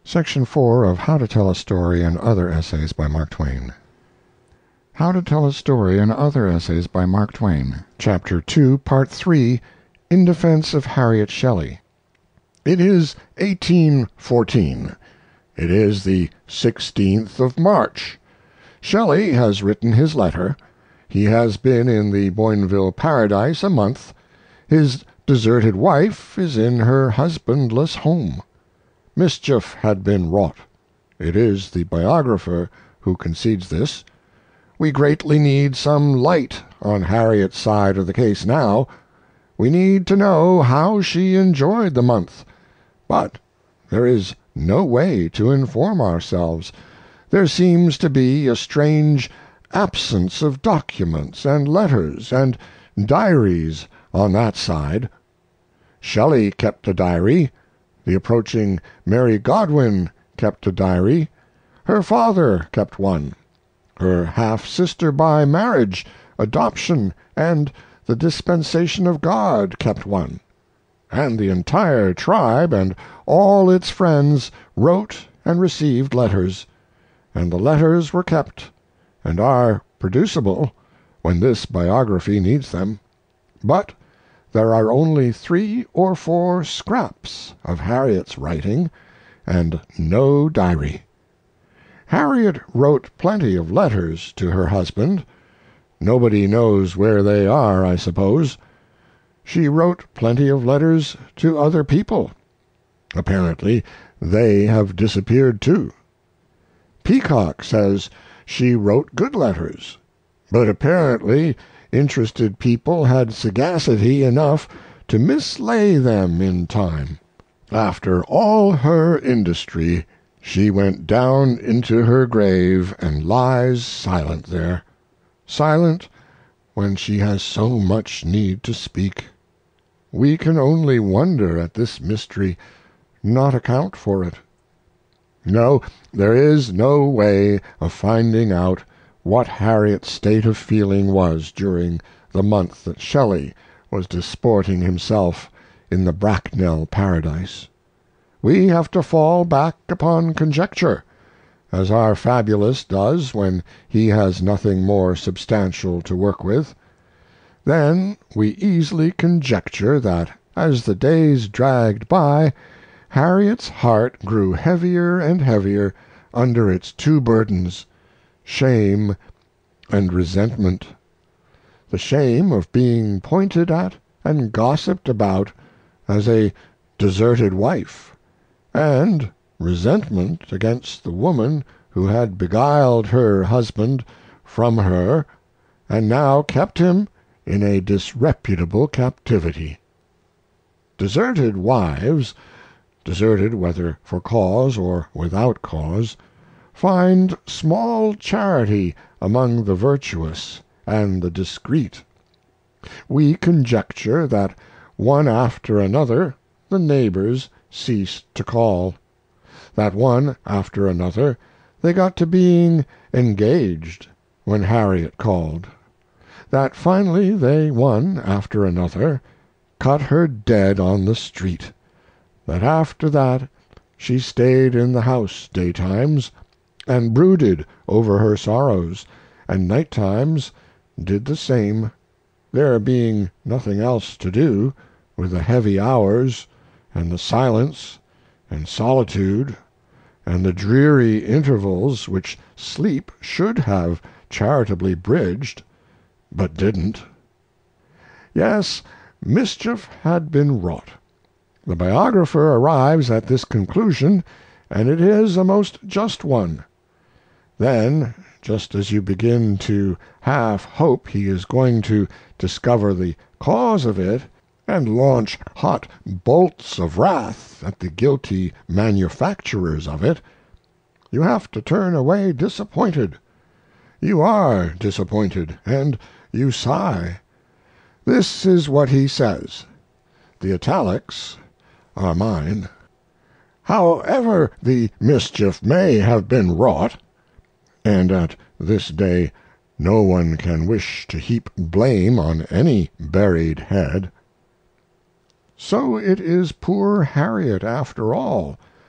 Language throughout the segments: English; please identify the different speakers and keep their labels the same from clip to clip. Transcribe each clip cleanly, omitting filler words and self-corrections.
Speaker 1: Section 4 of How to Tell a Story and Other Essays by Mark Twain. How to Tell a Story and Other Essays by Mark Twain. Chapter 2, Part 3, In Defense of Harriet Shelley. It is 1814. It is the 16th of March. Shelley has written his letter. He has been in the Boinville paradise a month. His deserted wife is in her husbandless home. Mischief had been wrought. It is the biographer who concedes this. We greatly need some light on Harriet's side of the case now. We need to know how she enjoyed the month. But there is no way to inform ourselves. There seems to be a strange absence of documents and letters and diaries on that side. Shelley kept a diary. The approaching Mary Godwin kept a diary. Her father kept one. Her half-sister by marriage, adoption, and the dispensation of God kept one. And the entire tribe and all its friends wrote and received letters, and the letters were kept, and are producible when this biography needs them. But there are only 3 or 4 scraps of Harriet's writing, and no diary. Harriet wrote plenty of letters to her husband. Nobody knows where they are, I suppose. She wrote plenty of letters to other people. Apparently they have disappeared too. Peacock says she wrote good letters, but apparently interested people had sagacity enough to mislay them in time. After all her industry, she went down into her grave and lies silent there, silent when she has so much need to speak. We can only wonder at this mystery, not account for it. No, there is no way of finding out what Harriet's state of feeling was during the month that Shelley was disporting himself in the Bracknell paradise. We have to fall back upon conjecture, as our fabulist does when he has nothing more substantial to work with. Then we easily conjecture that as the days dragged by, Harriet's heart grew heavier and heavier under its 2 burdens, shame and resentment. The shame of being pointed at and gossiped about as a deserted wife, and resentment against the woman who had beguiled her husband from her and now kept him in a disreputable captivity. Deserted wives, deserted whether for cause or without cause, find small charity among the virtuous and the discreet. We conjecture that one after another the neighbors ceased to call, that one after another they got to being engaged when Harriet called, that finally they one after another cut her dead on the street, that after that she stayed in the house daytimes and brooded over her sorrows, and night-times did the same, there being nothing else to do with the heavy hours and the silence and solitude and the dreary intervals which sleep should have charitably bridged, but didn't. Yes, mischief had been wrought. The biographer arrives at this conclusion, and it is a most just one. Then, just as you begin to half hope he is going to discover the cause of it and launch hot bolts of wrath at the guilty manufacturers of it, you have to turn away disappointed. You are disappointed, and you sigh. This is what he says. The italics are mine. However the mischief may have been wrought, and at this day no one can wish to heap blame on any buried head, so it is poor Harriet after all,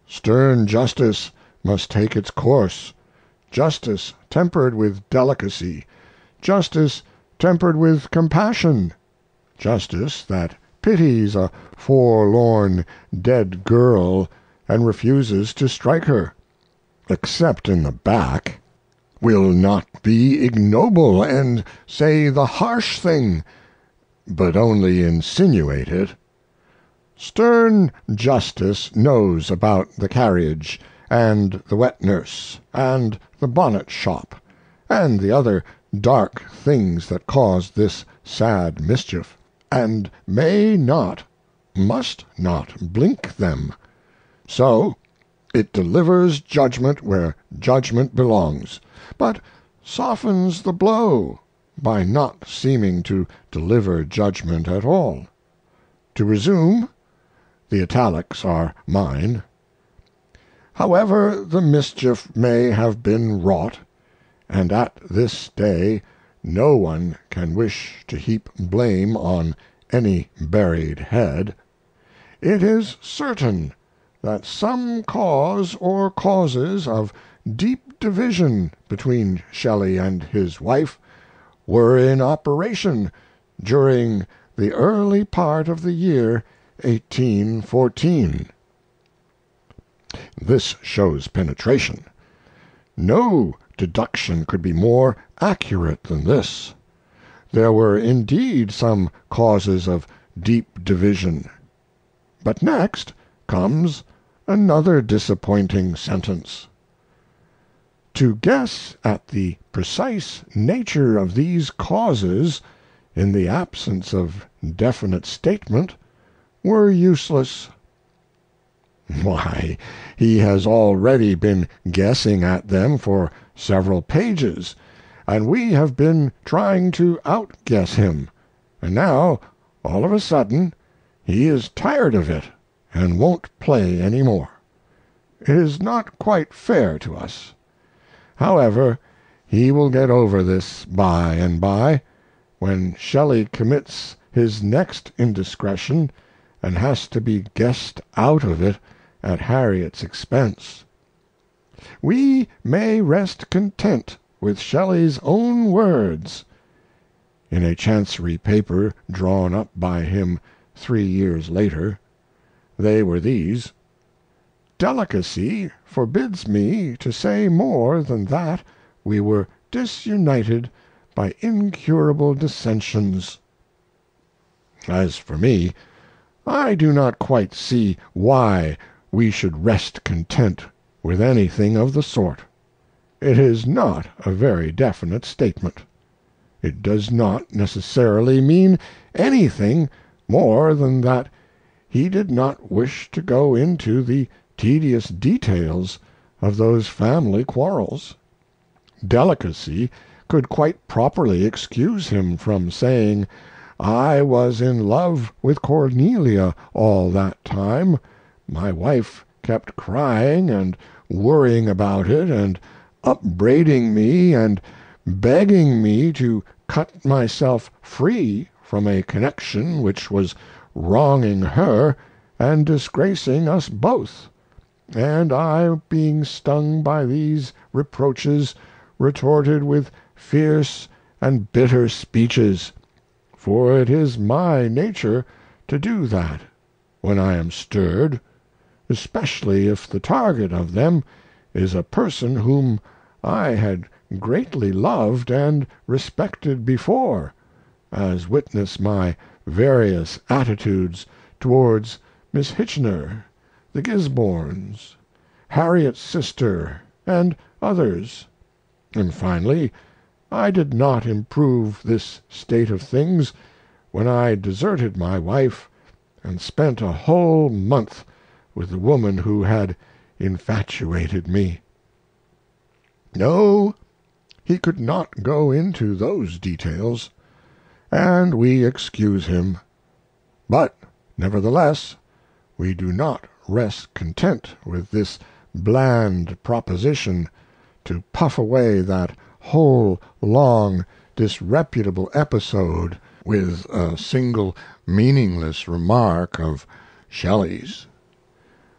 Speaker 1: Stern justice must take its course, justice tempered with delicacy, justice tempered with compassion, justice that pities a forlorn dead girl and refuses to strike her, except in the back, will not be ignoble and say the harsh thing, but only insinuate it. Stern justice knows about the carriage, and the wet nurse, and the bonnet shop, and the other dark things that caused this sad mischief, and may not, must not blink them. So it delivers judgment where judgment belongs, but softens the blow by not seeming to deliver judgment at all. To resume, the italics are mine. However the mischief may have been wrought, and at this day no one can wish to heap blame on any buried head, it is certain that some cause or causes of deep division between Shelley and his wife were in operation during the early part of the year 1814. This shows penetration. No deduction could be more accurate than this. There were indeed some causes of deep division. But next comes another disappointing sentence. To guess at the precise nature of these causes, in the absence of definite statement, were useless. Why, he has already been guessing at them for several pages, and we have been trying to outguess him, and now, all of a sudden, he is tired of it and won't play any more. It is not quite fair to us. However, he will get over this by and by, when Shelley commits his next indiscretion and has to be guessed out of it at Harriet's expense. We may rest content with Shelley's own words. In a Chancery paper drawn up by him 3 years later, they were these: "Delicacy forbids me to say more than that we were disunited by incurable dissensions." As for me, I do not quite see why we should rest content with anything of the sort. It is not a very definite statement. It does not necessarily mean anything more than that he did not wish to go into the tedious details of those family quarrels. Delicacy could quite properly excuse him from saying, "I was in love with Cornelia all that time. My wife kept crying and worrying about it, and upbraiding me and begging me to cut myself free from a connection which was wronging her and disgracing us both, and I, being stung by these reproaches, retorted with fierce and bitter speeches, for it is my nature to do that when I am stirred, especially if the target of them is a person whom I had greatly loved and respected before, as witness my various attitudes towards Miss Hitchener, the Gisbornes, Harriet's sister, and others. And finally, I did not improve this state of things when I deserted my wife and spent a whole month with the woman who had infatuated me. No, he could not go into those details, and we excuse him. But, nevertheless, we do not rest content with this bland proposition to puff away that whole long, disreputable episode with a single meaningless remark of Shelley's.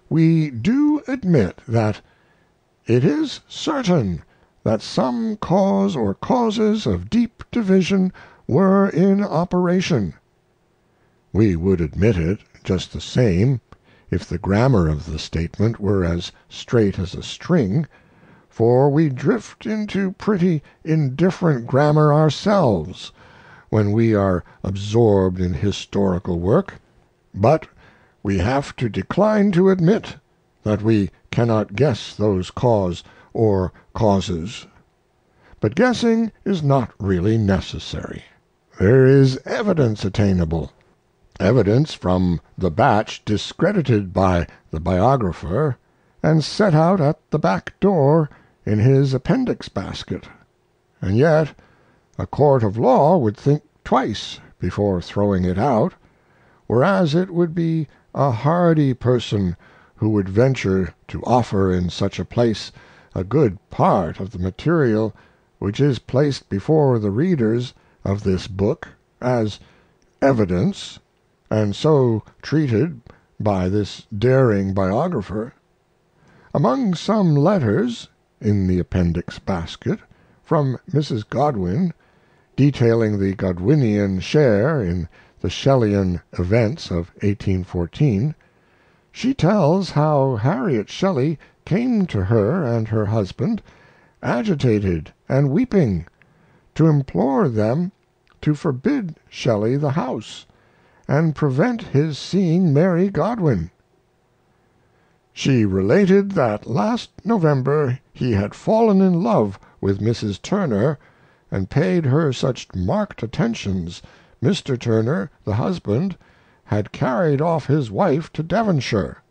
Speaker 1: we do admit that it is certain that some cause or causes of deep division were in operation. We would admit it just the same if the grammar of the statement were as straight as a string, for we drift into pretty indifferent grammar ourselves when we are absorbed in historical work, but we have to decline to admit that we cannot guess those cause or causes. But guessing is not really necessary. There is evidence attainable, evidence from the batch discredited by the biographer and set out at the back door in his appendix basket, and yet a court of law would think twice before throwing it out, whereas it would be a hardy person who would venture to offer in such a place a good part of the material which is placed before the readers of this book as evidence, and so treated by this daring biographer. Among some letters in the appendix basket from Mrs. Godwin, detailing the Godwinian share in the Shelleyan events of 1814, she tells how Harriet Shelley came to her and her husband, agitated and weeping, to implore them to forbid Shelley the house, and prevent his seeing Mary Godwin. She related that last November he had fallen in love with Mrs. Turner, and paid her such marked attentions Mr. Turner, the husband, had carried off his wife to Devonshire.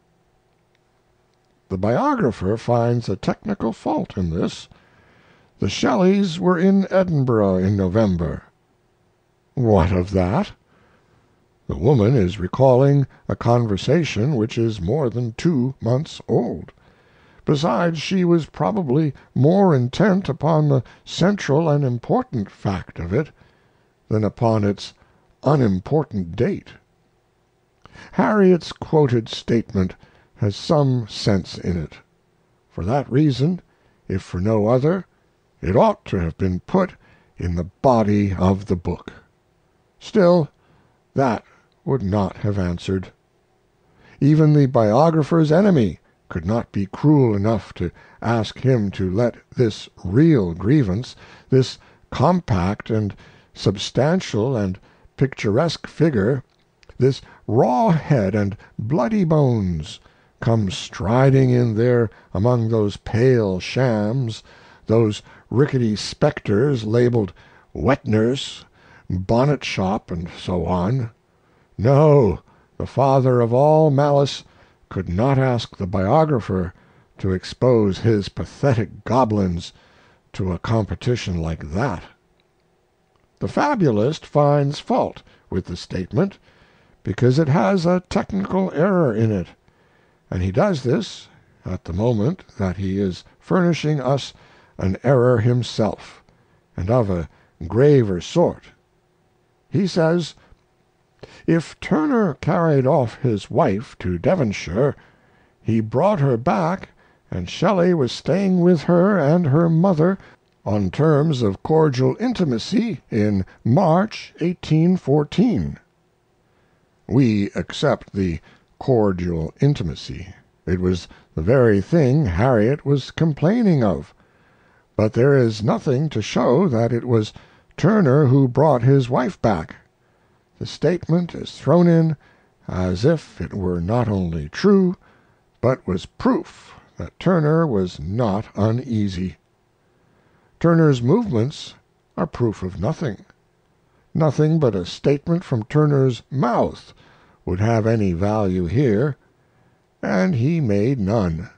Speaker 1: The biographer finds a technical fault in this. The Shelleys were in Edinburgh in November. What of that? The woman is recalling a conversation which is more than 2 months old. Besides, she was probably more intent upon the central and important fact of it than upon its unimportant date. Harriet's quoted statement has some sense in it. For that reason, if for no other, it ought to have been put in the body of the book. Still, that would not have answered. Even the biographer's enemy could not be cruel enough to ask him to let this real grievance, this compact and substantial and picturesque figure, this raw head and bloody bones, come striding in there among those pale shams, those rickety spectres labeled wet nurse, bonnet shop, and so on. No, the father of all malice could not ask the biographer to expose his pathetic goblins to a competition like that. The fabulist finds fault with the statement because it has a technical error in it, and he does this at the moment that he is furnishing us an error himself, and of a graver sort. He says, "If Turner carried off his wife to Devonshire, he brought her back, and Shelley was staying with her and her mother on terms of cordial intimacy in March, 1814. We accept the cordial intimacy. It was the very thing Harriet was complaining of. But there is nothing to show that it was Turner who brought his wife back. The statement is thrown in as if it were not only true, but was proof that Turner was not uneasy. Turner's movements are proof of nothing. Nothing but a statement from Turner's mouth would have any value here, and he made none.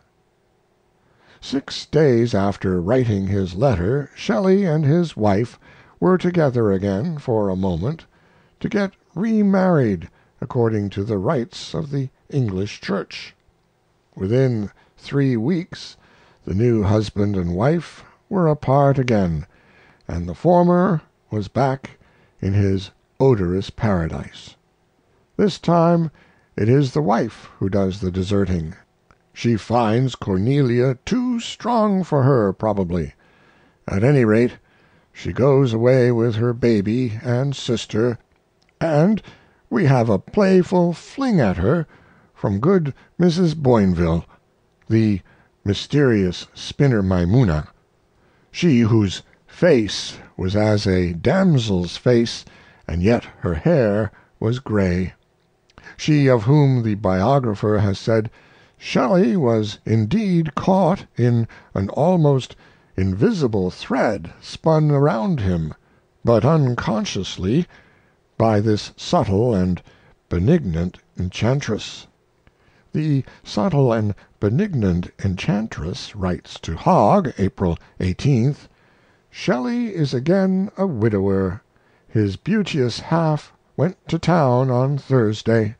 Speaker 1: 6 days after writing his letter Shelley and his wife were together again for a moment, to get remarried according to the rites of the English Church. Within 3 weeks the new husband and wife were apart again, and the former was back in his odorous paradise. This time it is the wife who does the deserting. She finds Cornelia too strong for her, probably. At any rate, she goes away with her baby and sister, and we have a playful fling at her from good Mrs. Boinville, the mysterious spinner Maimuna, she whose face was as a damsel's face, and yet her hair was gray, she of whom the biographer has said, Shelley was indeed caught in an almost invisible thread spun around him, but unconsciously, by this subtle and benignant enchantress. The subtle and benignant enchantress writes to Hogg, April 18th, Shelley is again a widower. His beauteous half went to town on Thursday.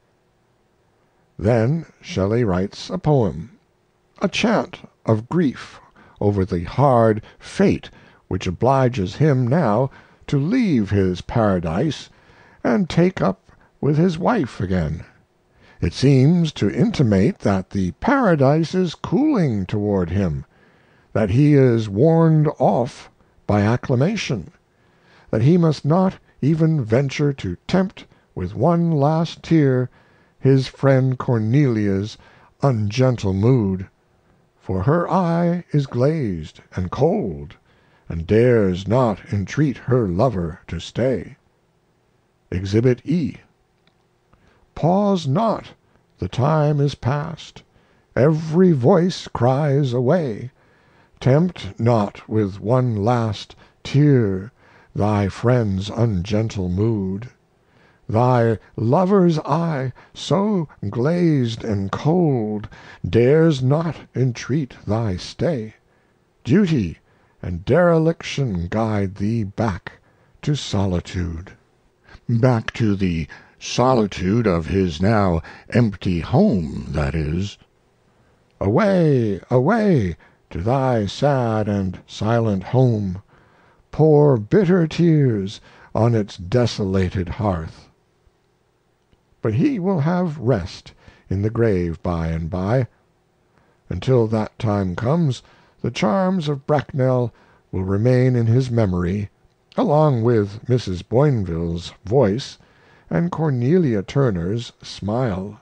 Speaker 1: Then Shelley writes a poem, a chant of grief over the hard fate which obliges him now to leave his paradise and take up with his wife again. It seems to intimate that the paradise is cooling toward him, that he is warned off by acclamation, that he must not even venture to tempt with one last tear his friend Cornelia's ungentle mood, for her eye is glazed and cold, and dares not entreat her lover to stay. Exhibit E. Pause not, the time is past, every voice cries away, tempt not with one last tear thy friend's ungentle mood. Thy lover's eye, so glazed and cold, dares not entreat thy stay. Duty and dereliction guide thee back to solitude. Back to the solitude of his now empty home, that is. Away, away, to thy sad and silent home, pour bitter tears on its desolated hearth. But he will have rest in the grave by and by. Until that time comes, the charms of Bracknell will remain in his memory, along with Mrs. Boinville's voice and Cornelia Turner's smile.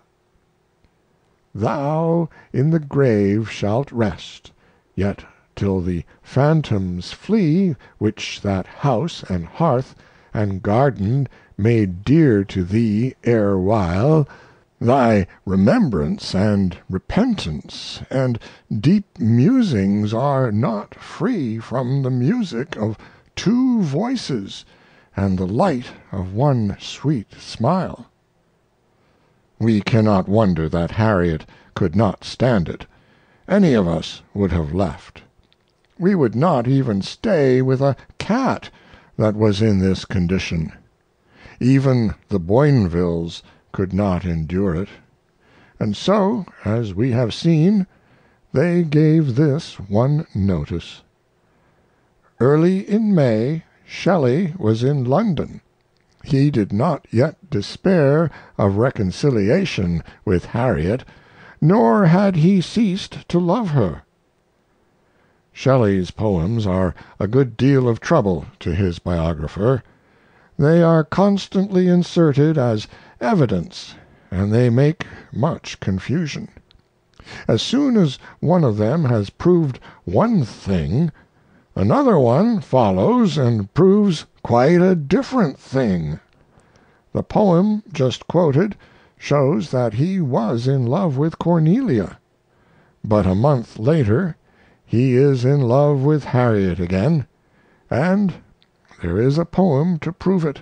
Speaker 1: Thou in the grave shalt rest, yet till the phantoms flee which that house and hearth and garden made dear to thee erewhile, thy remembrance and repentance and deep musings are not free from the music of two voices and the light of one sweet smile. We cannot wonder that Harriet could not stand it. Any of us would have left. We would not even stay with a cat that was in this condition. Even the Boinvilles could not endure it. And so, as we have seen, they gave this one notice. Early in May Shelley was in London. He did not yet despair of reconciliation with Harriet, nor had he ceased to love her. Shelley's poems are a good deal of trouble to his biographer. They are constantly inserted as evidence, and they make much confusion. As soon as one of them has proved one thing, another one follows and proves quite a different thing. The poem just quoted shows that he was in love with Cornelia, but a month later he is in love with Harriet again, and there is a poem to prove it.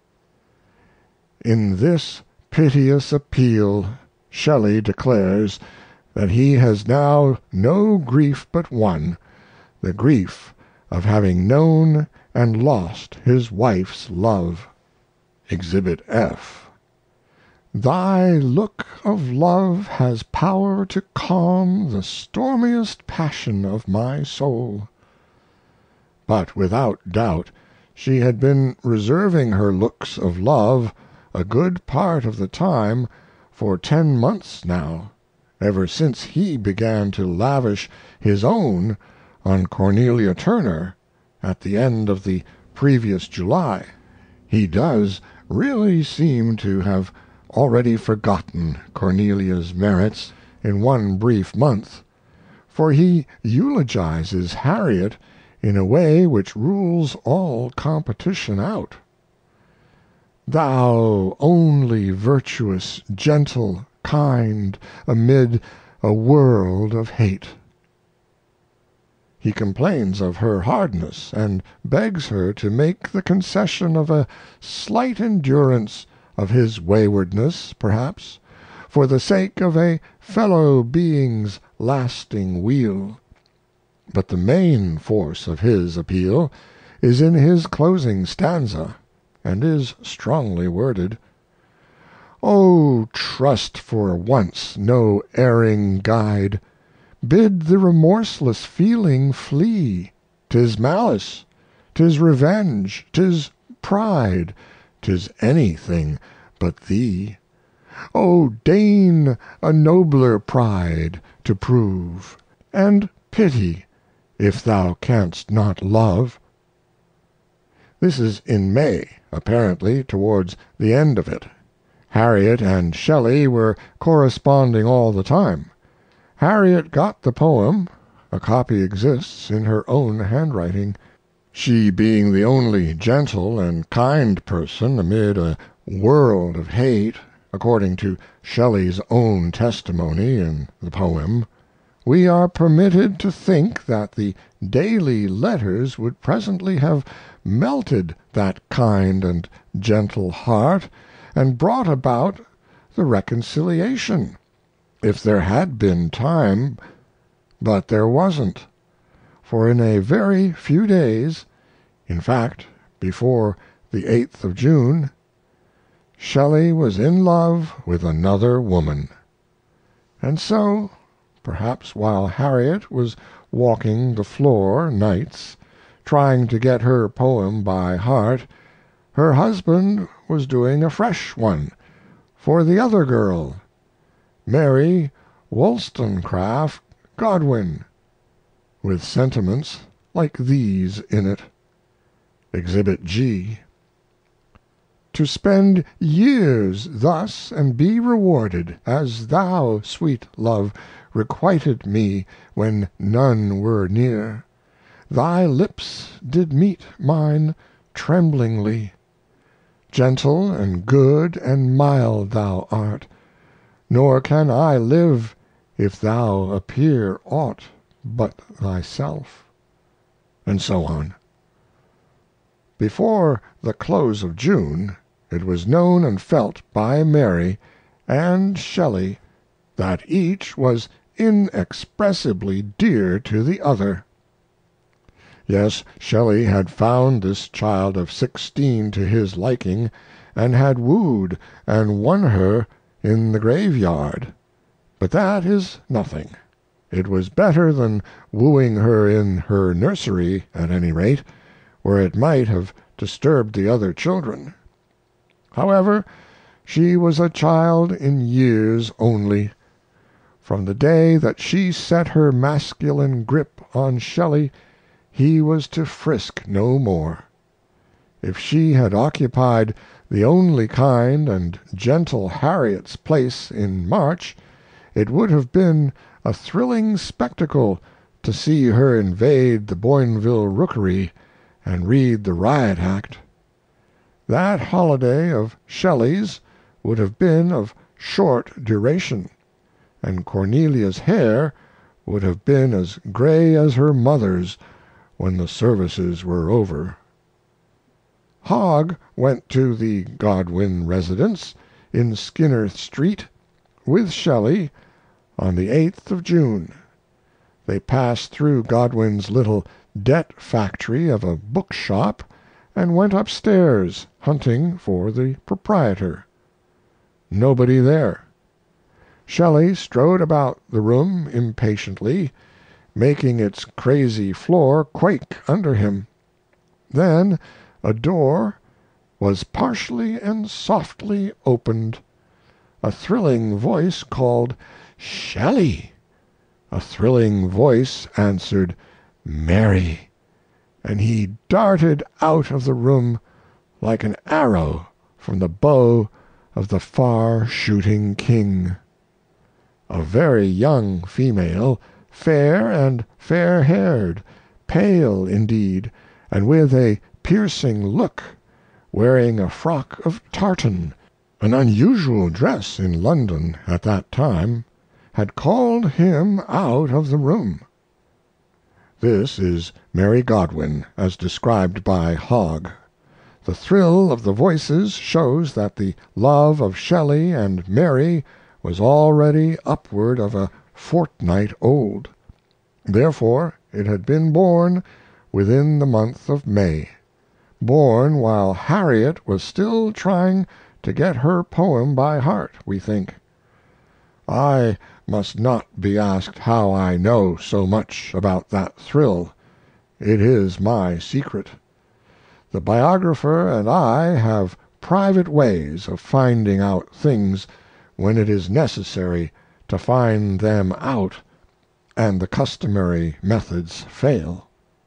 Speaker 1: In this piteous appeal Shelley declares that he has now no grief but one, the grief of having known and lost his wife's love. Exhibit F. Thy look of love has power to calm the stormiest passion of my soul. But without doubt she had been reserving her looks of love a good part of the time for 10 months now, ever since he began to lavish his own on Cornelia Turner at the end of the previous July. He does really seem to have already forgotten Cornelia's merits in one brief month, for he eulogizes Harriet in a way which rules all competition out. Thou only virtuous, gentle, kind, amid a world of hate. He complains of her hardness, and begs her to make the concession of a slight endurance of his waywardness, perhaps, for the sake of a fellow being's lasting weal. But the main force of his appeal is in his closing stanza, and is strongly worded. Oh, trust for once no erring guide, bid the remorseless feeling flee. 'Tis malice, 'tis revenge, 'tis pride, 'tis anything but thee. Oh, deign a nobler pride to prove, and pity, if thou canst not love. This is in May, apparently towards the end of it. Harriet and Shelley were corresponding all the time. Harriet got the poem. A copy exists in her own handwriting. She being the only gentle and kind person amid a world of hate, according to Shelley's own testimony in the poem, we are permitted to think that the daily letters would presently have melted that kind and gentle heart and brought about the reconciliation, if there had been time. But there wasn't, for in a very few days, in fact before the 8th of June, Shelley was in love with another woman. And so, perhaps while Harriet was walking the floor nights, trying to get her poem by heart, her husband was doing a fresh one for the other girl, Mary Wollstonecraft Godwin, with sentiments like these in it. Exhibit G. To spend years thus and be rewarded, as thou, sweet love, requited me when none were near. Thy lips did meet mine tremblingly. Gentle and good and mild thou art, nor can I live if thou appear aught but thyself. And so on. Before the close of June it was known and felt by Mary and Shelley that each was inexpressibly dear to the other. Yes, Shelley had found this child of 16 to his liking, and had wooed and won her in the graveyard. But that is nothing. It was better than wooing her in her nursery, at any rate, where it might have disturbed the other children. However, she was a child in years only. From the day that she set her masculine grip on Shelley, he was to frisk no more. If she had occupied the only kind and gentle Harriet's place in March, it would have been a thrilling spectacle to see her invade the Boinville rookery and read the riot act. That holiday of Shelley's would have been of short duration, and Cornelia's hair would have been as gray as her mother's when the services were over. Hogg went to the Godwin residence in Skinner Street with Shelley on the 8th of June. They passed through Godwin's little debt factory of a bookshop and went upstairs hunting for the proprietor. Nobody there. Shelley strode about the room impatiently, making its crazy floor quake under him. Then a door was partially and softly opened. A thrilling voice called, "Shelley." A thrilling voice answered, "Mary," and he darted out of the room like an arrow from the bow of the far shooting king. A very young female, fair and fair-haired, pale indeed, and with a piercing look, wearing a frock of tartan, an unusual dress in London at that time, had called him out of the room. This is Mary Godwin, as described by Hogg. The thrill of the voices shows that the love of Shelley and Mary was already upward of a fortnight old. Therefore it had been born within the month of May, born while Harriet was still trying to get her poem by heart, we think. I must not be asked how I know so much about that thrill. It is my secret. The biographer and I have private ways of finding out things when it is necessary to find them out, and the customary methods fail.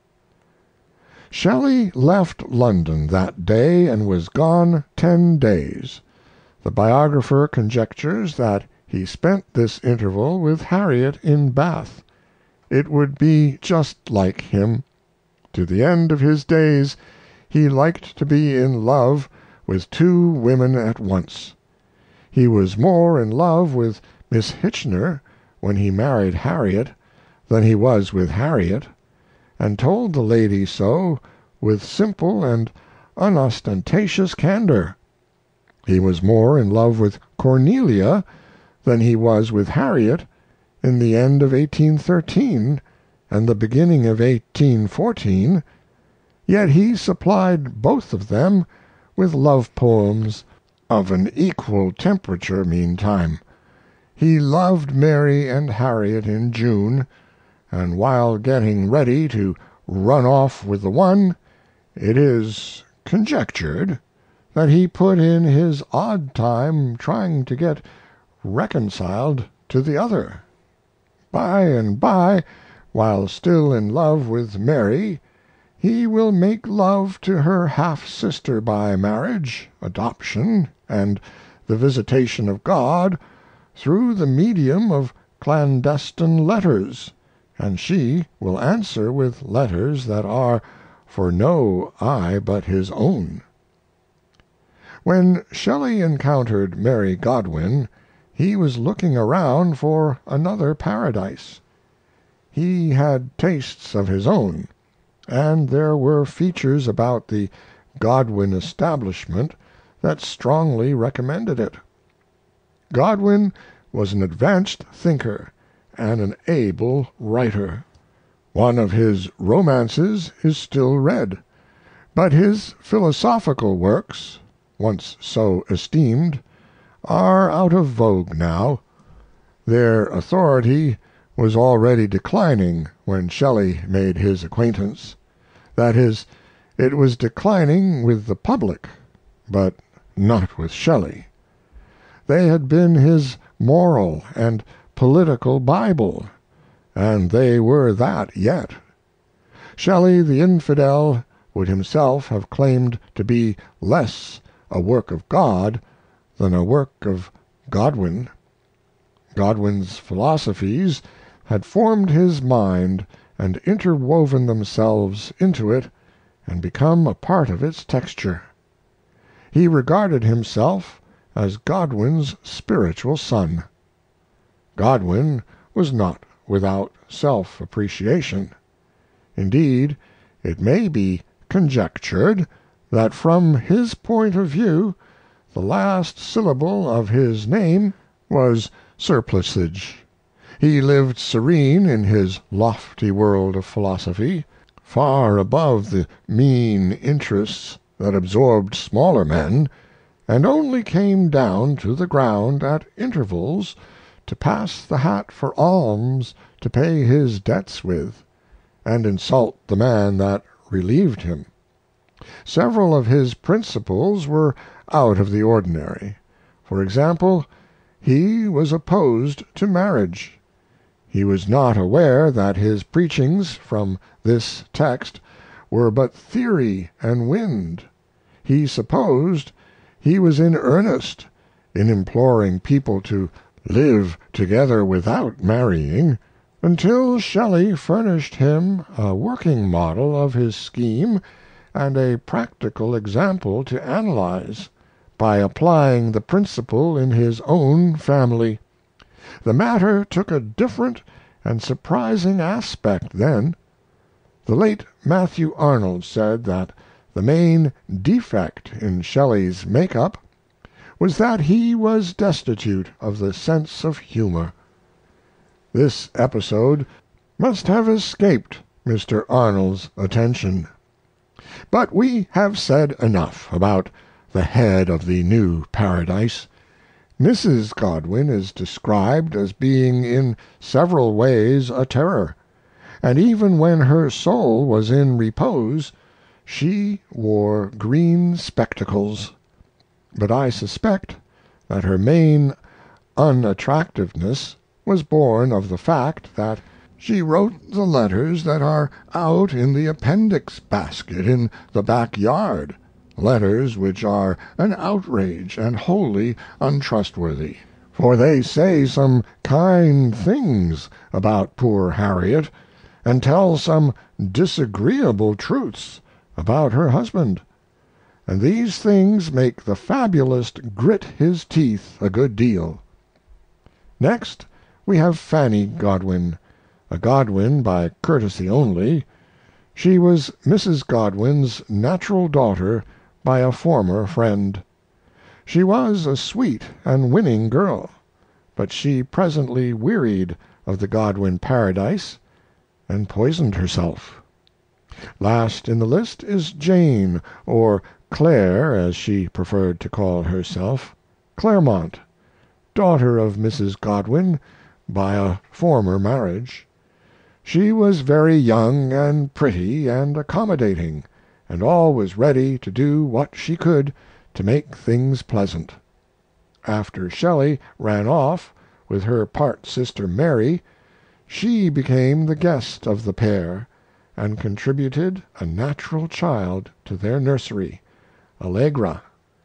Speaker 1: Shelley left London that day and was gone 10 days. The biographer conjectures that he spent this interval with Harriet in Bath. It would be just like him. To the end of his days he liked to be in love with 2 women at once. He was more in love with Miss Hitchener when he married Harriet than he was with Harriet, and told the lady so with simple and unostentatious candor. He was more in love with Cornelia than he was with Harriet in the end of 1813 and the beginning of 1814, yet he supplied both of them with love poems of an equal temperature meantime. He loved Mary and Harriet in June, and while getting ready to run off with the one, it is conjectured that he put in his odd time trying to get reconciled to the other. By and by, while still in love with Mary, he will make love to her half-sister by marriage, adoption, and the visitation of God through the medium of clandestine letters, and she will answer with letters that are for no eye but his own. When Shelley encountered Mary Godwin, he was looking around for another paradise. He had tastes of his own, and there were features about the Godwin establishment that strongly recommended it. Godwin was an advanced thinker and an able writer. One of his romances is still read, but his philosophical works, once so esteemed, are out of vogue now. Their authority was already declining when Shelley made his acquaintance. That is, it was declining with the public, but not with Shelley. They had been his moral and political Bible, and they were that yet. Shelley the infidel would himself have claimed to be less a work of God than a work of Godwin. Godwin's philosophies had formed his mind and interwoven themselves into it and become a part of its texture. He regarded himself as Godwin's spiritual son. Godwin was not without self-appreciation. Indeed, it may be conjectured that from his point of view the last syllable of his name was surplusage. He lived serene in his lofty world of philosophy, far above the mean interests that absorbed smaller men, and only came down to the ground at intervals to pass the hat for alms to pay his debts with, and insult the man that relieved him. Several of his principles were out of the ordinary. For example, he was opposed to marriage. He was not aware that his preachings from this text were but theory and wind. He supposed he was in earnest in imploring people to live together without marrying, until Shelley furnished him a working model of his scheme and a practical example to analyze, by applying the principle in his own family. The matter took a different and surprising aspect then. The late Matthew Arnold said that the main defect in Shelley's make-up was that he was destitute of the sense of humor. This episode must have escaped Mr. Arnold's attention. But we have said enough about the head of the new Paradise. Mrs. Godwin is described as being in several ways a terror, and even when her soul was in repose she wore green spectacles. But I suspect that her main unattractiveness was born of the fact that she wrote the letters that are out in the appendix basket in the back yard, letters which are an outrage and wholly untrustworthy, for they say some kind things about poor Harriet, and tell some disagreeable truths about her husband, and these things make the fabulist grit his teeth a good deal. Next we have Fanny Godwin, a Godwin by courtesy only. She was Mrs. Godwin's natural daughter by a former friend. She was a sweet and winning girl, but she presently wearied of the Godwin paradise and poisoned herself. Last in the list is Jane, or Claire as she preferred to call herself, Claremont, daughter of Mrs. Godwin by a former marriage. She was very young and pretty and accommodating, and always ready to do what she could to make things pleasant. After Shelley ran off with her part sister Mary, she became the guest of the pair, and contributed a natural child to their nursery, Allegra.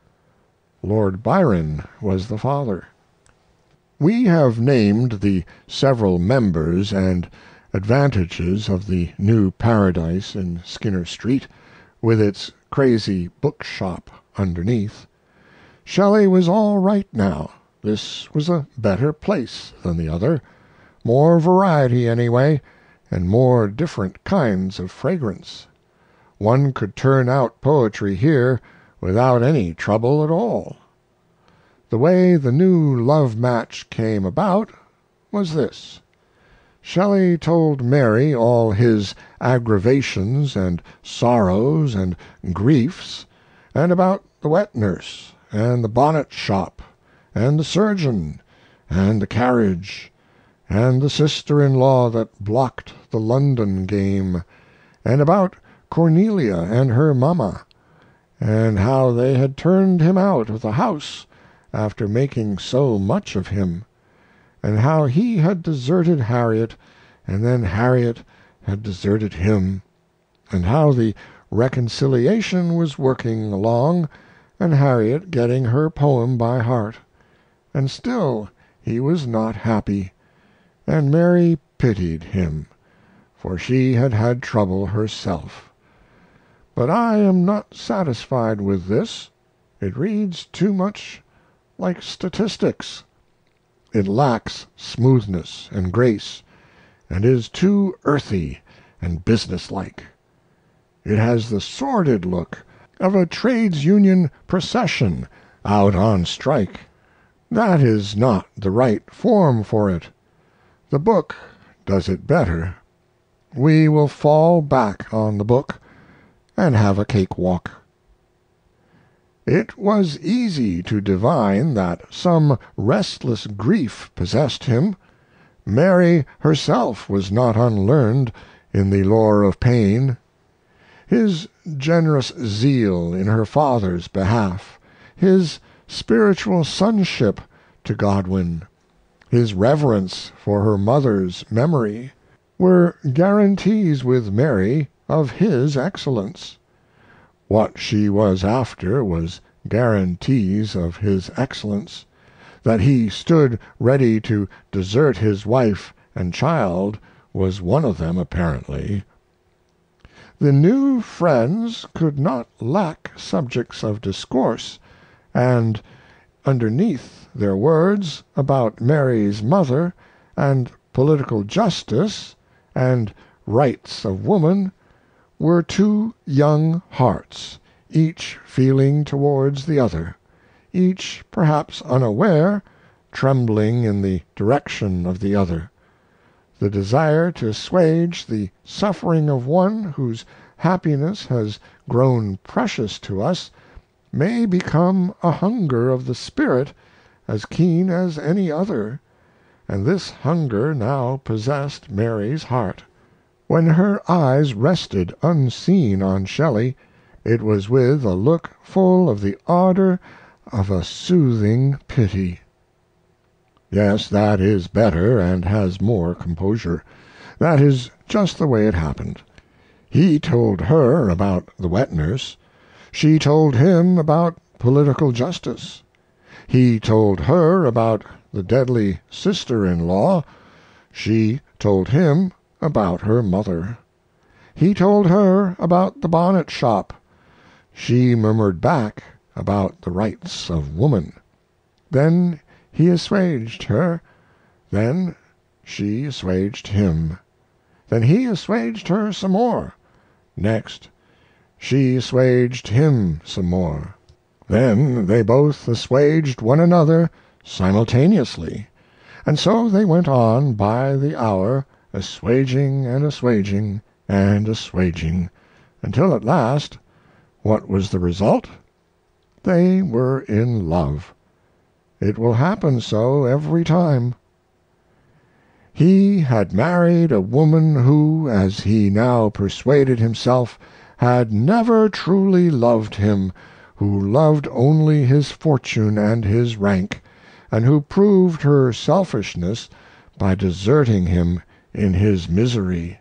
Speaker 1: Lord Byron was the father. We have named the several members and advantages of the new paradise in Skinner Street, with its crazy bookshop underneath. Shelley was all right now. This was a better place than the other, more variety anyway, and more different kinds of fragrance. One could turn out poetry here without any trouble at all. The way the new love match came about was this. Shelley told Mary all his aggravations and sorrows and griefs, and about the wet nurse, and the bonnet shop, and the surgeon, and the carriage, and the sister-in-law that blocked the London game, and about Cornelia and her mamma, and how they had turned him out of the house after making so much of him, and how he had deserted Harriet, and then Harriet had deserted him, and how the reconciliation was working along, and Harriet getting her poem by heart, and still he was not happy, and Mary pitied him, for she had had trouble herself. But I am not satisfied with this. It reads too much like statistics. It lacks smoothness and grace, and is too earthy and businesslike. It has the sordid look of a trades union procession out on strike. That is not the right form for it. The book does it better. We will fall back on the book and have a cakewalk. It was easy to divine that some restless grief possessed him. Mary herself was not unlearned in the lore of pain. His generous zeal in her father's behalf, his spiritual sonship to Godwin, his reverence for her mother's memory, were guarantees with Mary of his excellence. What she was after was guarantees of his excellence. That he stood ready to desert his wife and child was one of them, apparently. The new friends could not lack subjects of discourse, and underneath their words about Mary's mother, and political justice, and rights of woman, were two young hearts, each feeling towards the other, each perhaps unaware, trembling in the direction of the other. The desire to assuage the suffering of one whose happiness has grown precious to us may become a hunger of the spirit as keen as any other, and this hunger now possessed Mary's heart. When her eyes rested unseen on Shelley, it was with a look full of the ardor of a soothing pity. Yes, that is better, and has more composure. That is just the way it happened. He told her about the wet nurse. She told him about political justice. He told her about the deadly sister-in-law. She told him about her mother. He told her about the bonnet shop. She murmured back about the rights of woman. Then he assuaged her. Then she assuaged him. Then he assuaged her some more. Next, she assuaged him some more. Then they both assuaged one another simultaneously, and so they went on by the hour, assuaging and assuaging and assuaging, until at last, what was the result? They were in love. It will happen so every time. He had married a woman who, as he now persuaded himself, had never truly loved him, who loved only his fortune and his rank, and who proved her selfishness by deserting him in his misery.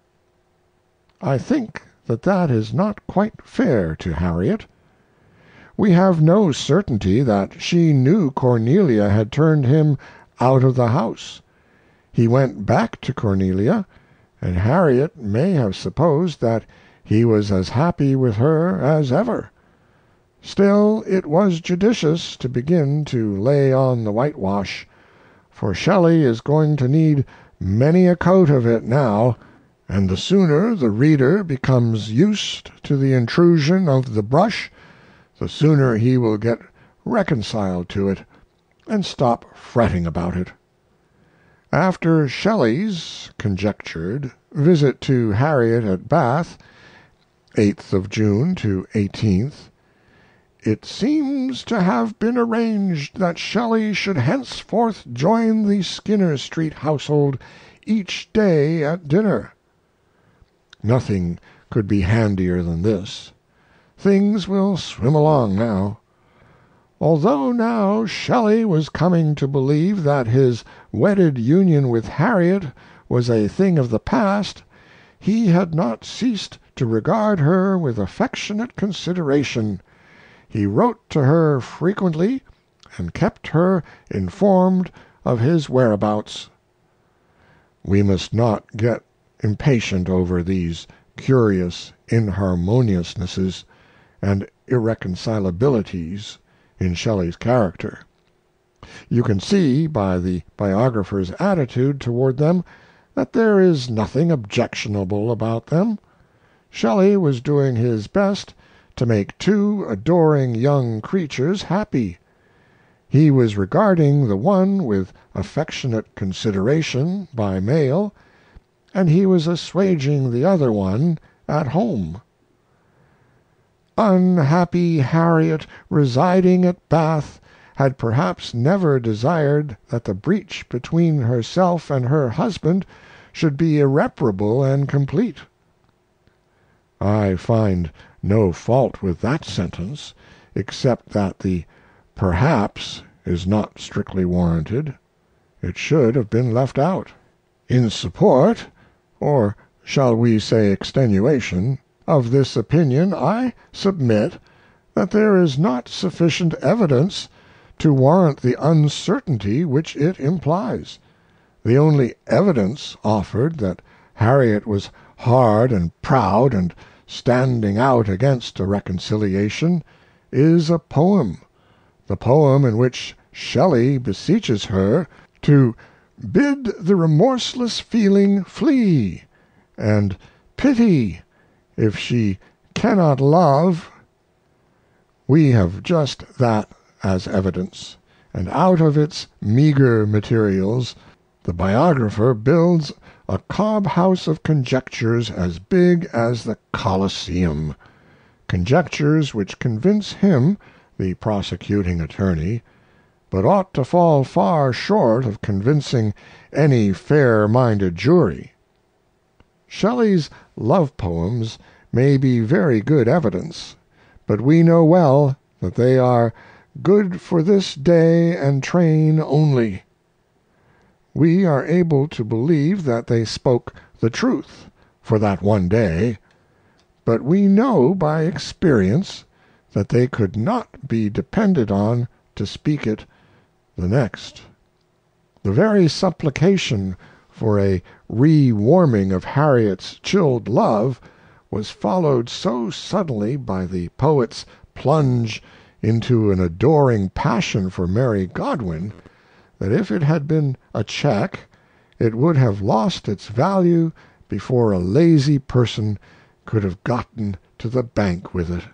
Speaker 1: I think that is not quite fair to Harriet. We have no certainty that she knew Cornelia had turned him out of the house. He went back to Cornelia, and Harriet may have supposed that he was as happy with her as ever. Still, it was judicious to begin to lay on the whitewash, for Shelley is going to need many a coat of it now, and the sooner the reader becomes used to the intrusion of the brush, the sooner he will get reconciled to it and stop fretting about it. After Shelley's conjectured visit to Harriet at Bath, 8th of June to 18th, it seems to have been arranged that Shelley should henceforth join the Skinner Street household each day at dinner. Nothing could be handier than this. Things will swim along now. Although now Shelley was coming to believe that his wedded union with Harriet was a thing of the past, he had not ceased to regard her with affectionate consideration. He wrote to her frequently, and kept her informed of his whereabouts. We must not get impatient over these curious inharmoniousnesses and irreconcilabilities in Shelley's character. You can see by the biographer's attitude toward them that there is nothing objectionable about them. Shelley was doing his best to make two adoring young creatures happy. He was regarding the one with affectionate consideration by mail, and he was assuaging the other one at home. Unhappy Harriet, residing at Bath, had perhaps never desired that the breach between herself and her husband should be irreparable and complete. I find no fault with that sentence, except that the "perhaps" is not strictly warranted. It should have been left out. In support, or shall we say extenuation, of this opinion I submit that there is not sufficient evidence to warrant the uncertainty which it implies. The only evidence offered that Harriet was hard and proud and standing out against a reconciliation is a poem, the poem in which Shelley beseeches her to bid the remorseless feeling flee, and pity if she cannot love. We have just that as evidence, and out of its meager materials the biographer builds a cob house of conjectures as big as the Colosseum, conjectures which convince him, the prosecuting attorney, but ought to fall far short of convincing any fair-minded jury. Shelley's love poems may be very good evidence, but we know well that they are good for this day and train only. We are able to believe that they spoke the truth for that one day, but we know by experience that they could not be depended on to speak it the next. The very supplication for a re-warming of Harriet's chilled love was followed so suddenly by the poet's plunge into an adoring passion for Mary Godwin that if it had been a check it would have lost its value before a lazy person could have gotten to the bank with it.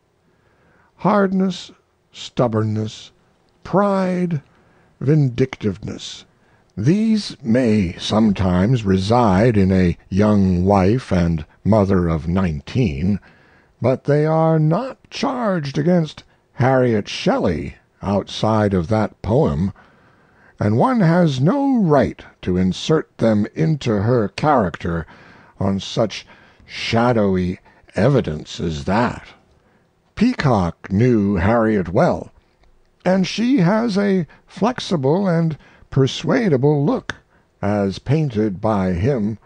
Speaker 1: Hardness, stubbornness, pride, vindictiveness, these may sometimes reside in a young wife and mother of 19, but they are not charged against Harriet Shelley outside of that poem, and one has no right to insert them into her character on such shadowy evidence as that. Peacock knew Harriet well, and she has a flexible and persuadable look, as painted by him.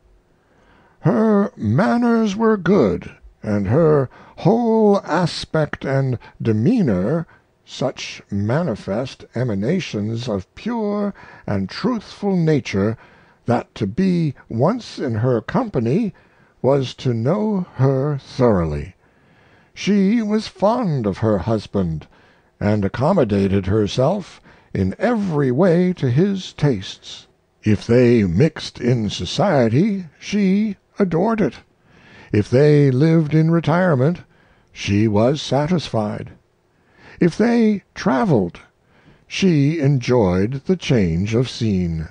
Speaker 1: Her manners were good, and her whole aspect and demeanor such manifest emanations of pure and truthful nature that to be once in her company was to know her thoroughly. She was fond of her husband, and accommodated herself in every way to his tastes. If they mixed in society, she adored it. If they lived in retirement, she was satisfied. If they traveled, she enjoyed the change of scene.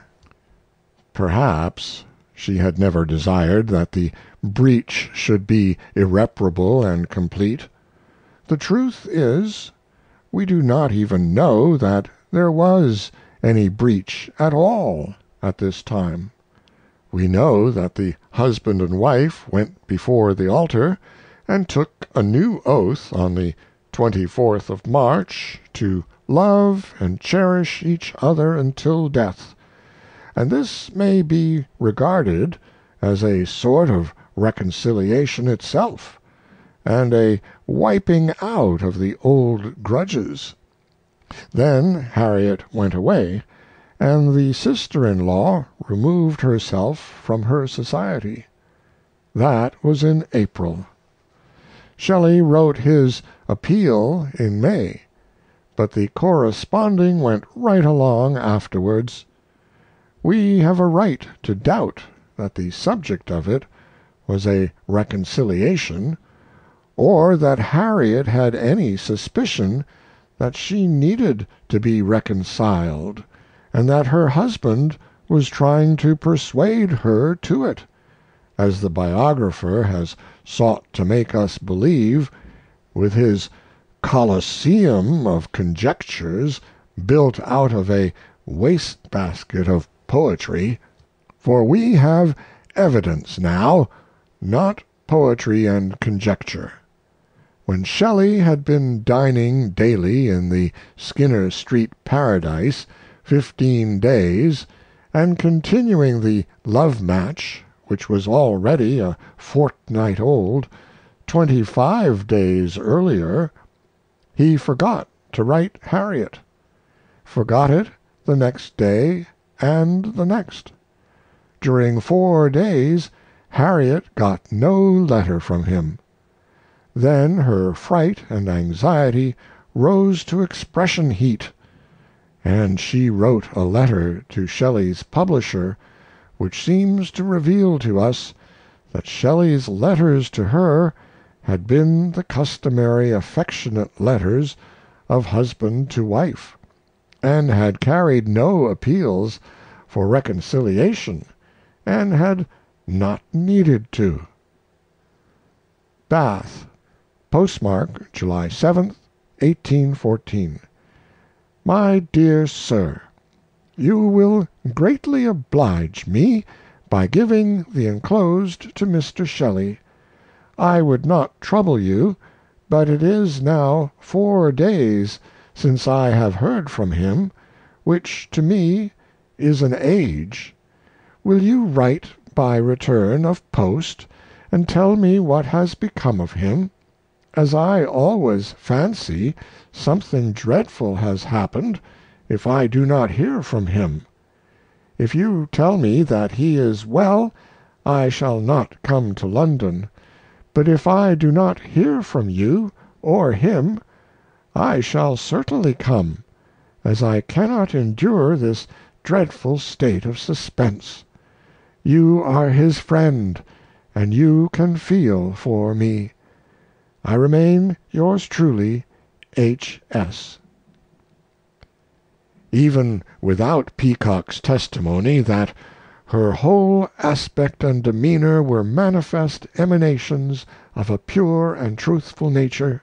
Speaker 1: Perhaps she had never desired that the breach should be irreparable and complete. The truth is, we do not even know that there was any breach at all at this time. We know that the husband and wife went before the altar and took a new oath on the 24th of March to love and cherish each other until death, and this may be regarded as a sort of reconciliation itself, and a wiping out of the old grudges. Then Harriet went away, and the sister-in-law removed herself from her society. That was in April. Shelley wrote his Appeal in May, but the corresponding went right along afterwards. We have a right to doubt that the subject of it was a reconciliation, or that Harriet had any suspicion that she needed to be reconciled, and that her husband was trying to persuade her to it, as the biographer has sought to make us believe with his Colosseum of conjectures built out of a waste-basket of poetry. For we have evidence now, not poetry and conjecture. when Shelley had been dining daily in the Skinner Street Paradise 15 days, and continuing the love match, which was already a fortnight old, 25 days earlier, he forgot to write Harriet. Forgot it the next day and the next. During 4 days Harriet got no letter from him. Then her fright and anxiety rose to expression heat, and she wrote a letter to Shelley's publisher which seems to reveal to us that Shelley's letters to her had been the customary affectionate letters of husband to wife, and had carried no appeals for reconciliation, and had not needed to. Bath, postmark July 7, 1814. My dear Sir, you will greatly oblige me by giving the enclosed to Mr. Shelley. I would not trouble you, but it is now 4 days since I have heard from him, which to me is an age. Will you write by return of post and tell me what has become of him, as I always fancy something dreadful has happened if I do not hear from him. If you tell me that he is well, I shall not come to London, but if I do not hear from you or him, I shall certainly come, as I cannot endure this dreadful state of suspense. You are his friend, and you can feel for me. I remain yours truly, H. S. Even without Peacock's testimony that her whole aspect and demeanor were manifest emanations of a pure and truthful nature,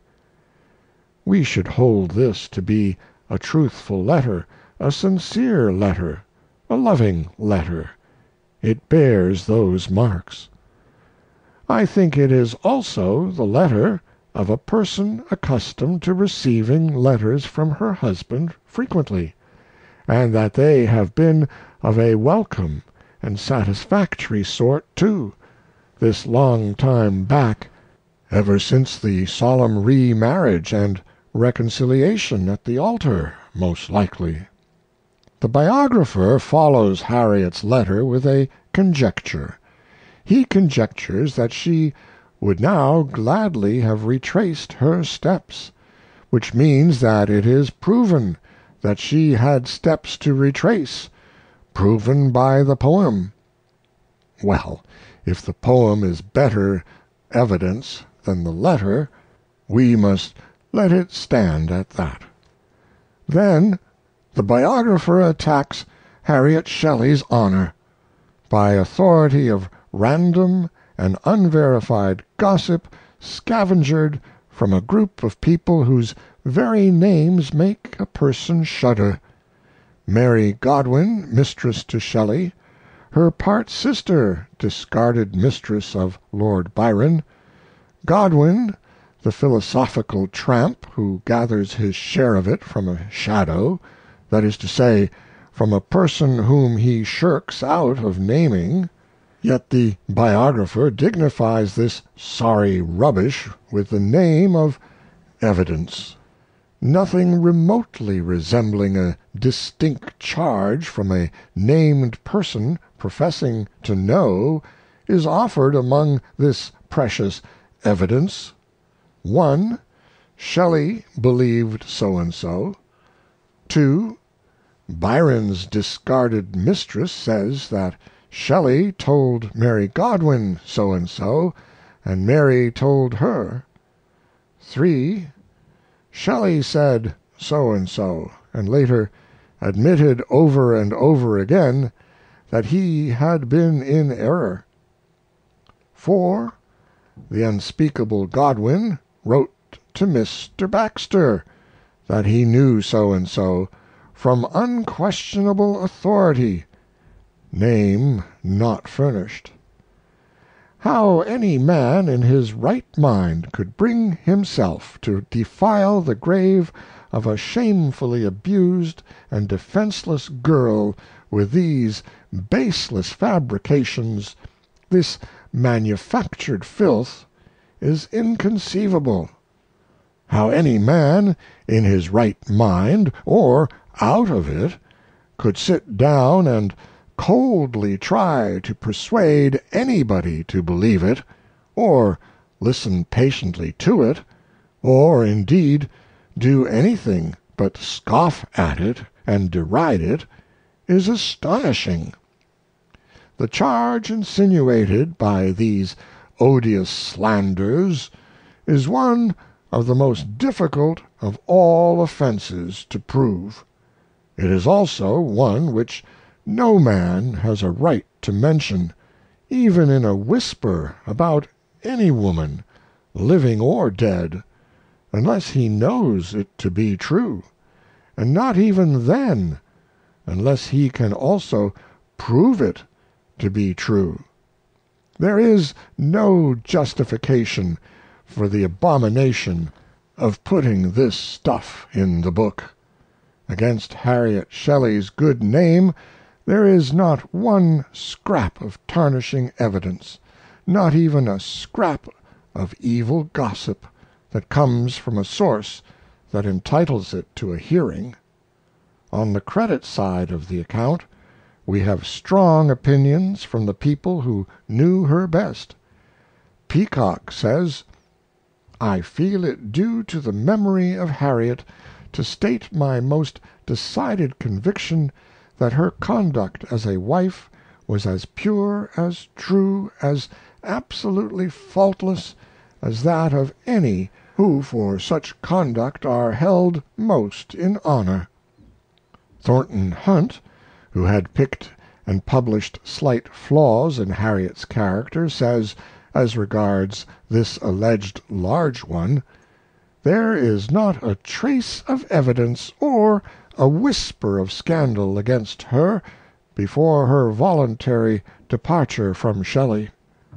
Speaker 1: we should hold this to be a truthful letter, a sincere letter, a loving letter. It bears those marks. I think it is also the letter of a person accustomed to receiving letters from her husband frequently, and that they have been of a welcome and satisfactory sort, too, this long time back, ever since the solemn remarriage and reconciliation at the altar, most likely. The biographer follows Harriet's letter with a conjecture. He conjectures that she would now gladly have retraced her steps, which means that it is proven that she had steps to retrace, proven by the poem. Well, if the poem is better evidence than the letter, we must let it stand at that. Then the biographer attacks Harriet Shelley's honor. By authority of random and unverified gossip scavengered from a group of people whose very names make a person shudder. Mary Godwin, mistress to Shelley, her part sister, discarded mistress of Lord Byron; Godwin, the philosophical tramp who gathers his share of it from a shadow, that is to say, from a person whom he shirks out of naming. Yet the biographer dignifies this sorry rubbish with the name of evidence. Nothing remotely resembling a distinct charge from a named person professing to know is offered among this precious evidence. 1. Shelley believed so-and-so. 2. Byron's discarded mistress says that Shelley told Mary Godwin so-and-so, and Mary told her. 3. Shelley said so-and-so, and later admitted over and over again that he had been in error. 4. The unspeakable Godwin wrote to Mr. Baxter that he knew so-and-so from unquestionable authority, name not furnished. how any man in his right mind could bring himself to defile the grave of a shamefully abused and defenseless girl with these baseless fabrications, this manufactured filth, is inconceivable. How any man in his right mind, or out of it, could sit down and coldly try to persuade anybody to believe it, or listen patiently to it, or indeed do anything but scoff at it and deride it, is astonishing. The charge insinuated by these odious slanders is one of the most difficult of all offenses to prove. It is also one which no man has a right to mention, even in a whisper, about any woman, living or dead, unless he knows it to be true, and not even then unless he can also prove it to be true. There is no justification for the abomination of putting this stuff in the book. Against Harriet Shelley's good name there is not one scrap of tarnishing evidence, not even a scrap of evil gossip that comes from a source that entitles it to a hearing. On the credit side of the account we have strong opinions from the people who knew her best. Peacock says, "I feel it due to the memory of Harriet to state my most decided conviction that her conduct as a wife was as pure, as true, as absolutely faultless as that of any who for such conduct are held most in honor." Thornton Hunt, who had picked and published slight flaws in Harriet's character, says, as regards this alleged large one, "There is not a trace of evidence or a whisper of scandal against her before her voluntary departure from Shelley."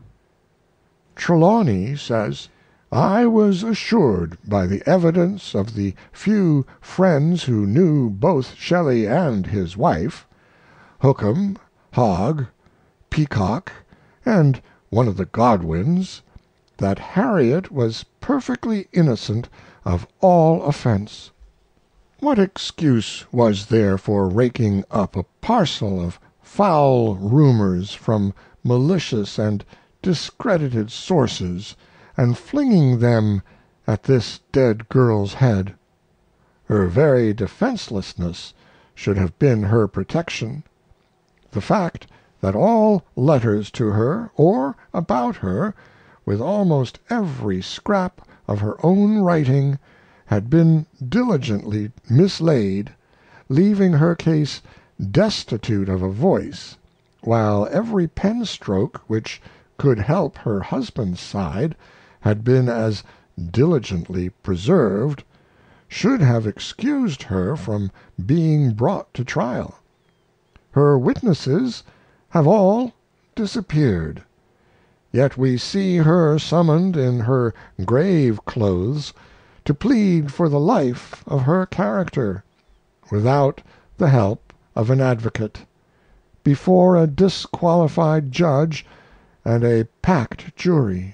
Speaker 1: Trelawney says, "I was assured by the evidence of the few friends who knew both Shelley and his wife, Hookham, Hogg, Peacock, and one of the Godwins, that Harriet was perfectly innocent of all offense. What excuse was there for raking up a parcel of foul rumors from malicious and discredited sources, and flinging them at this dead girl's head? Her very defenselessness should have been her protection. The fact that all letters to her, or about her, with almost every scrap of her own writing, had been diligently mislaid, leaving her case destitute of a voice, while every pen stroke which could help her husband's side had been as diligently preserved, should have excused her from being brought to trial. Her witnesses have all disappeared, yet we see her summoned in her grave clothes to plead for the life of her character, without the help of an advocate, before a disqualified judge and a packed jury.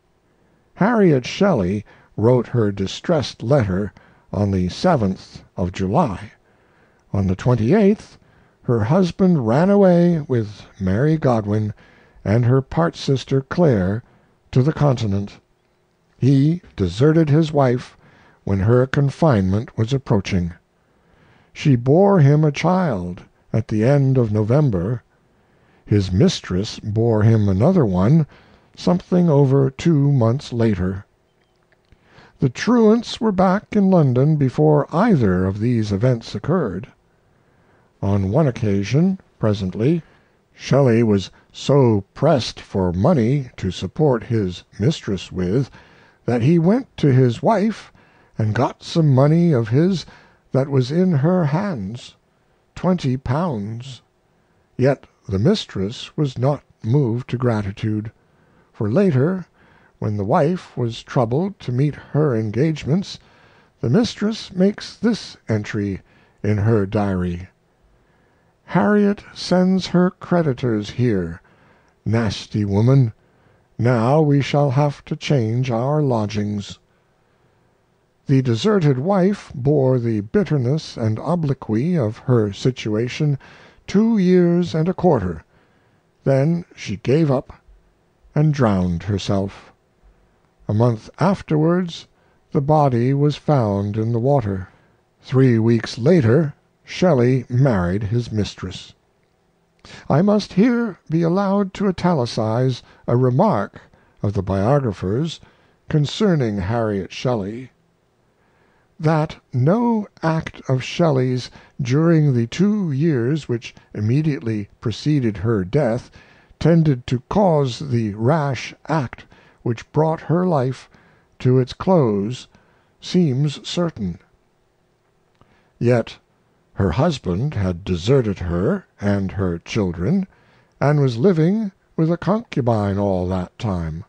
Speaker 1: Harriet Shelley wrote her distressed letter on the 7th of July. On the 28th her husband ran away with Mary Godwin and her part-sister Claire to the Continent. He deserted his wife when her confinement was approaching. She bore him a child at the end of November. His mistress bore him another one something over 2 months later. The truants were back in London before either of these events occurred. On one occasion, presently, Shelley was so pressed for money to support his mistress with that he went to his wife and got some money of his that was in her hands, £20. Yet the mistress was not moved to gratitude, for later, when the wife was troubled to meet her engagements, the mistress makes this entry in her diary: "Harriet sends her creditors here. Nasty woman! Now we shall have to change our lodgings." The deserted wife bore the bitterness and obloquy of her situation 2 years and a quarter. Then she gave up and drowned herself. A month afterwards the body was found in the water. 3 weeks later Shelley married his mistress. I must here be allowed to italicize a remark of the biographers concerning Harriet Shelley: that no act of Shelley's during the 2 years which immediately preceded her death tended to cause the rash act which brought her life to its close seems certain. Yet her husband had deserted her and her children, and was living with a concubine all that time.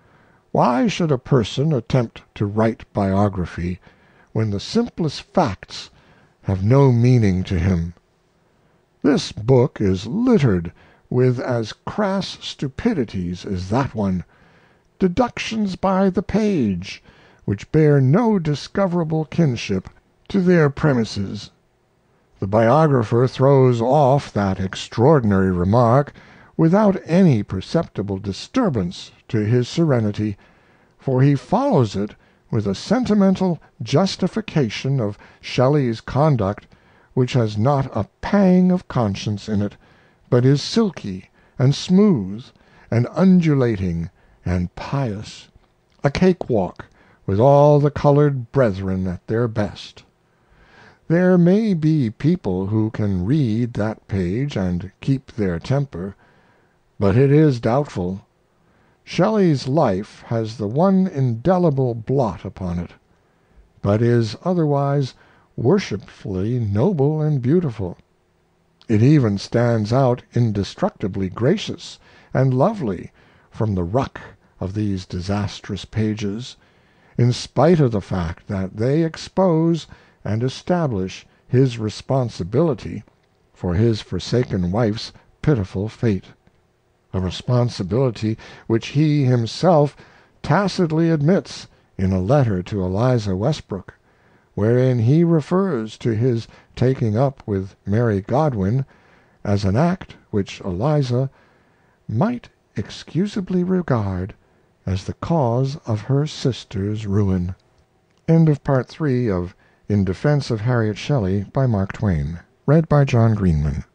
Speaker 1: Why should a person attempt to write biography when the simplest facts have no meaning to him? This book is littered with as crass stupidities as that one, deductions by the page, which bear no discoverable kinship to their premises. The biographer throws off that extraordinary remark without any perceptible disturbance to his serenity, for he follows it with a sentimental justification of Shelley's conduct which has not a pang of conscience in it, but is silky and smooth and undulating and pious, a cakewalk with all the colored brethren at their best. There may be people who can read that page and keep their temper, but it is doubtful. Shelley's life has the one indelible blot upon it, but is otherwise worshipfully noble and beautiful. It even stands out indestructibly gracious and lovely from the ruck of these disastrous pages, in spite of the fact that they expose and establish his responsibility for his forsaken wife's pitiful fate, a responsibility which he himself tacitly admits in a letter to Eliza Westbrook, wherein he refers to his taking up with Mary Godwin as an act which Eliza might excusably regard as the cause of her sister's ruin. End of Part 3 of In Defense of Harriet Shelley, by Mark Twain. Read by John Greenman.